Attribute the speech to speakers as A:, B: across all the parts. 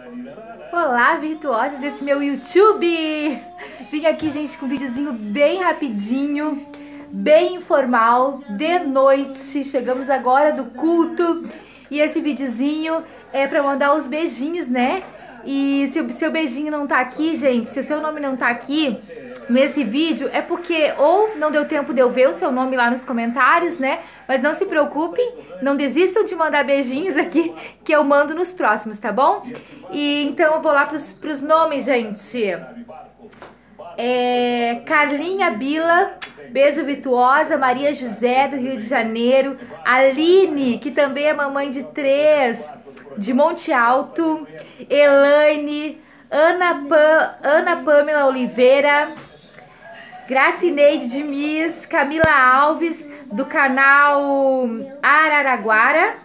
A: Olá, virtuosas desse meu YouTube! Vim aqui, gente, com um videozinho bem rapidinho, bem informal, de noite. Chegamos agora do culto e esse videozinho é pra mandar os beijinhos, né? E se o seu beijinho não tá aqui, gente, se o seu nome não tá aqui nesse vídeo, é porque ou não deu tempo de eu ver o seu nome lá nos comentários, né? Mas não se preocupem, não desistam de mandar beijinhos aqui, que eu mando nos próximos, tá bom? E então eu vou lá pros nomes, gente. Carlinha Bila, beijo virtuosa. Maria José, do Rio de Janeiro. Aline, que também é mamãe de 3, de Monte Alto. Elaine, Ana Pamela Oliveira, Gracineide de Miss, Camila Alves, do canal Araraguara.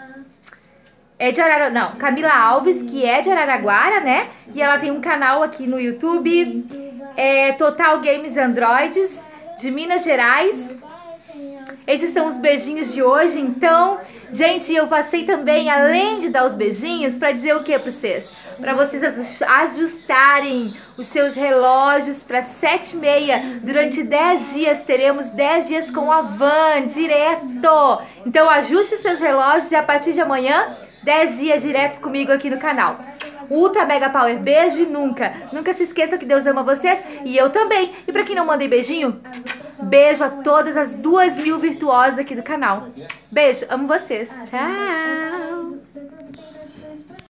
A: Camila Alves, que é de Araraguara, né? E ela tem um canal aqui no YouTube, Total Games Androids, de Minas Gerais. Esses são os beijinhos de hoje, então, gente, eu passei também, além de dar os beijinhos, pra dizer o que pra vocês? Pra vocês ajustarem os seus relógios pra 7h30. Durante 10 dias, teremos 10 dias com a Van, direto. Então, ajuste os seus relógios e a partir de amanhã, 10 dias direto comigo aqui no canal. Ultra Mega Power, beijo e nunca se esqueça que Deus ama vocês e eu também. E pra quem não mandei beijinho, beijo a todas as 2.000 virtuosas aqui do canal. Beijo, amo vocês. Tchau!